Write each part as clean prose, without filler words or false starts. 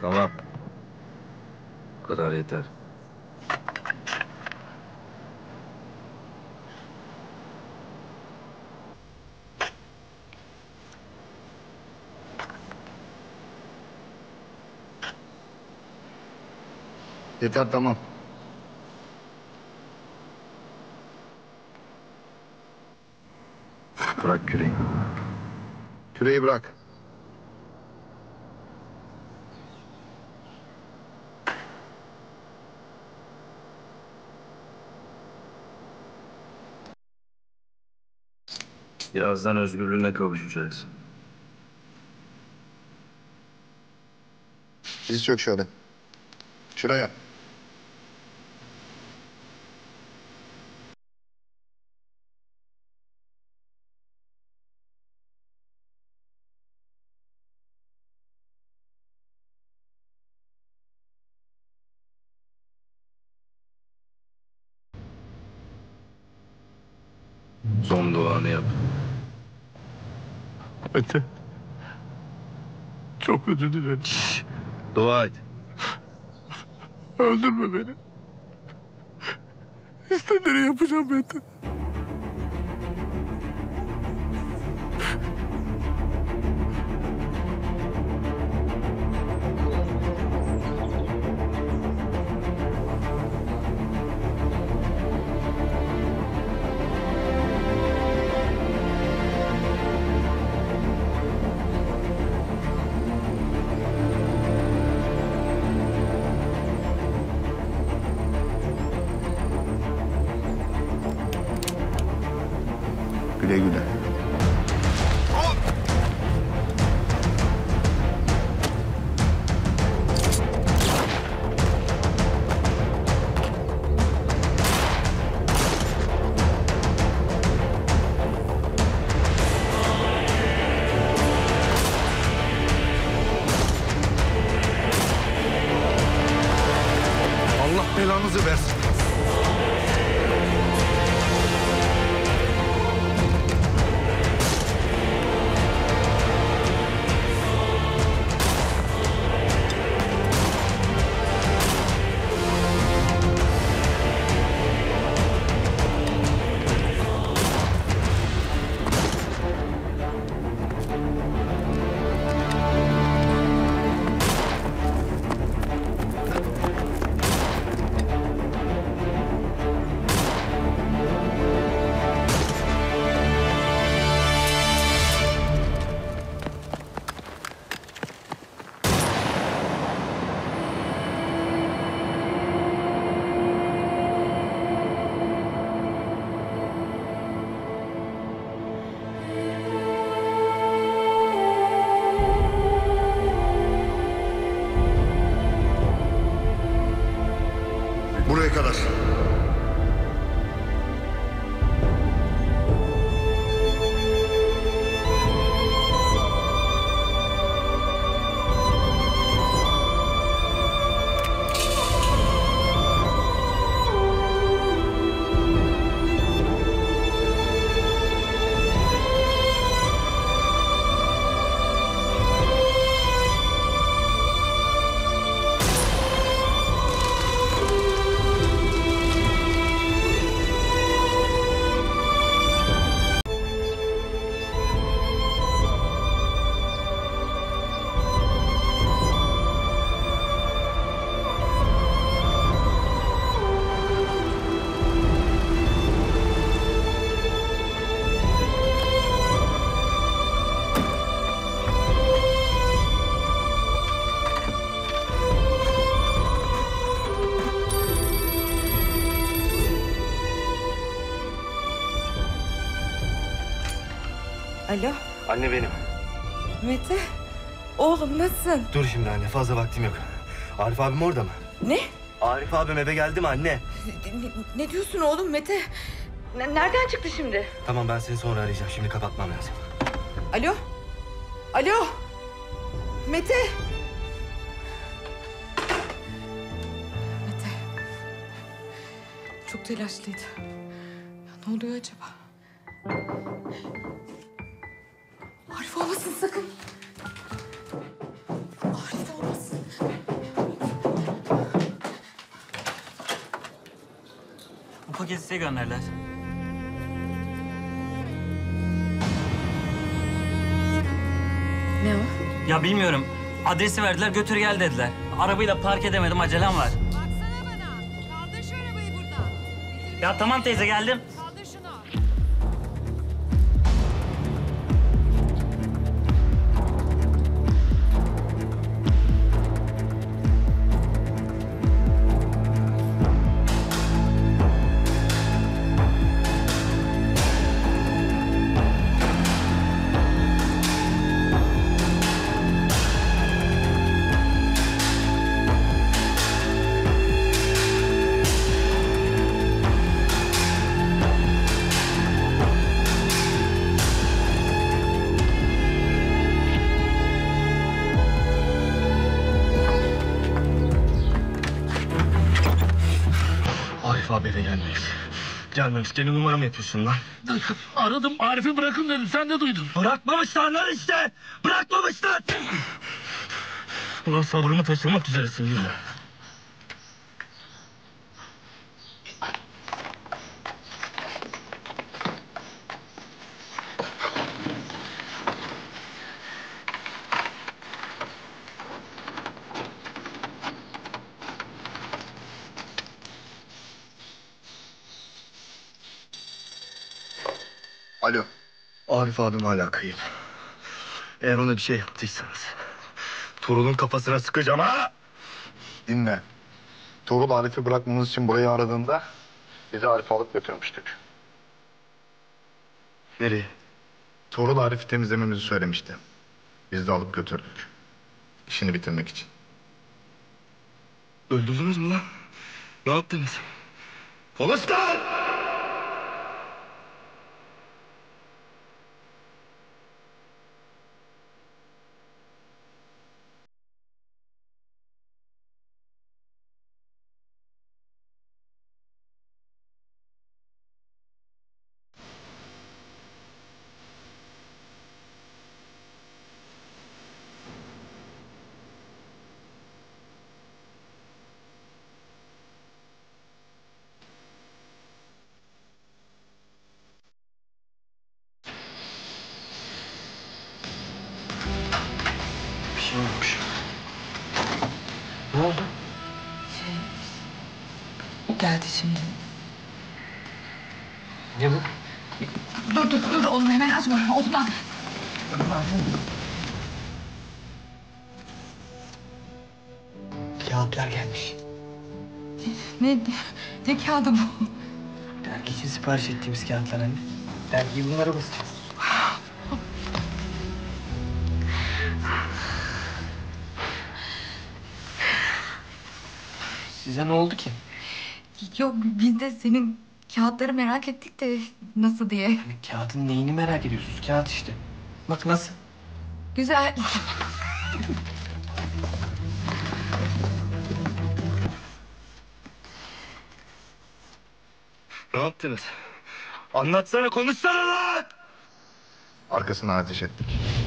Tamam. Bu kadar yeter. Yeter, tamam. Bırak küreği. Küreği bırak. Birazdan özgürlüğüne kavuşacaksın. Diz çök şöyle. Şuraya. Son duanı yap. Mete. Çok özür dilerim. Dua et. Öldürme beni. İstediğini yapacağım Mete. Güle güle. Allah belanızı versin. Buraya kadar. Alo, Anne benim. Mete. Oğlum nasılsın? Dur şimdi anne, fazla vaktim yok. Arif abim orada mı? Ne? Arif abim eve geldi mi anne? Ne diyorsun oğlum Mete? Nereden çıktı şimdi? Tamam, ben seni sonra arayacağım. Şimdi kapatmam lazım. Alo? Alo? Mete? Mete. Çok telaşlıydı. Ya ne oluyor acaba? Arif olmasın sakın. Arif olmasın. gezisiye gönderdiler. Ne o? Ya bilmiyorum. Adresi verdiler, götür gel dediler. Arabayı da park edemedim, acelem var. Baksana bana. Kaldır şu arabayı buradan. Ya tamam teyze, geldim. Kaldır şunu. Arif abi eve gelmeyiz. Gelmemiş. Deli numara mı yapıyorsun lan? Aradım, Arif'i bırakın dedim. Sen de duydun. Bırakmamışlar lan işte! Bırakmamışlar! Ulan sabrımı taşırmak üzeresin yürü. Alo. Arif abim hala kayıp. Eğer ona bir şey yaptıysanız Tuğrul'un kafasına sıkacağım ha! Dinle. Tuğrul Arif'i bırakmamız için burayı aradığında bizi Arif'i alıp götürmüştük. Nereye? Tuğrul Arif'i temizlememizi söylemişti. Biz de alıp götürdük. İşini bitirmek için. Öldürdünüz mü lan? Ne yaptınız? Polisler! Bir şey olmuş. Ne oldu? Geldi şimdi. Ne bu? Dur oğlum, hemen açma. Osman. Kağıtlar gelmiş. Ne kağıdı bu? Dergi için sipariş ettiğimiz kağıtlar anne. Dergiyi bunlara basacağız. Size ne oldu ki? Yok, biz de senin kağıtları merak ettik de nasıl diye. Kağıdın neyini merak ediyorsunuz? Kağıt işte. Bak nasıl? Güzel. Ne yaptınız? Anlatsana, konuşsana lan! Arkasına ateş ettik.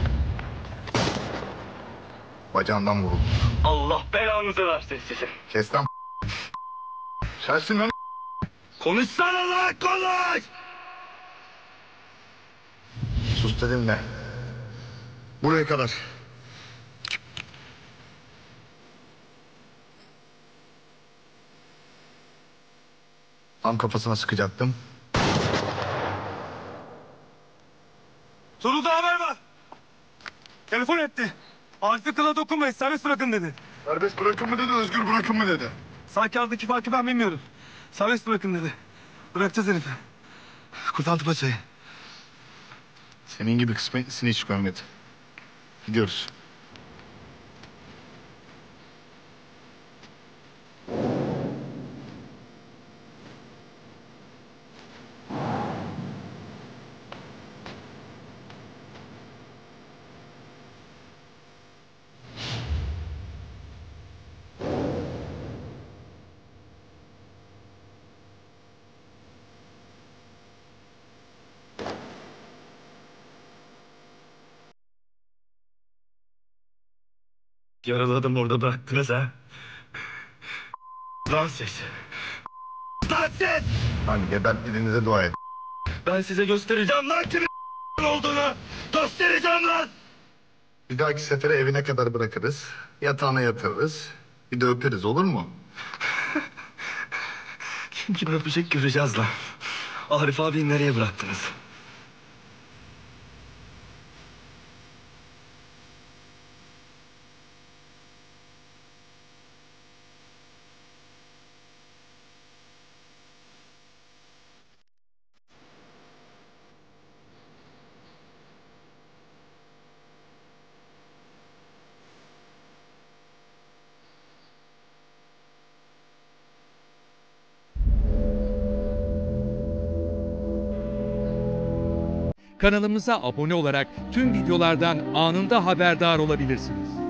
Bacağından vuruldu. Allah belanızı versin sizin. Kes lan. Sensin lan. Konuşsana lan, konuş! Sus dedim ne? Buraya kadar. Tam kafasına sıkacaktım. Tuğrul'da haber var. Telefon etti. Arif'e kıla dokunmayın, serbest bırakın dedi. Serbest bırakın mı dedi, özgür bırakın mı dedi. Sağ kağıdaki farkı ben bilmiyorum. Serbest bırakın dedi. Bırakacağız herifi. Kurtardı paçayı. Senin gibi kısmetlisini hiç görmedi. Gidiyoruz. Yaralı adamı orada bıraktınız ha. Lan siz. Lan siz! Lan gebertmediğinize dua et. Ben size göstereceğim lan kimin olduğunu! Göstereceğim lan! Bir dahaki sefere evine kadar bırakırız. Yatağına yatırırız. Bir de öperiz, olur mu? Kim kimi öpecek göreceğiz lan. Arif abiyi nereye bıraktınız? Kanalımıza abone olarak tüm videolardan anında haberdar olabilirsiniz.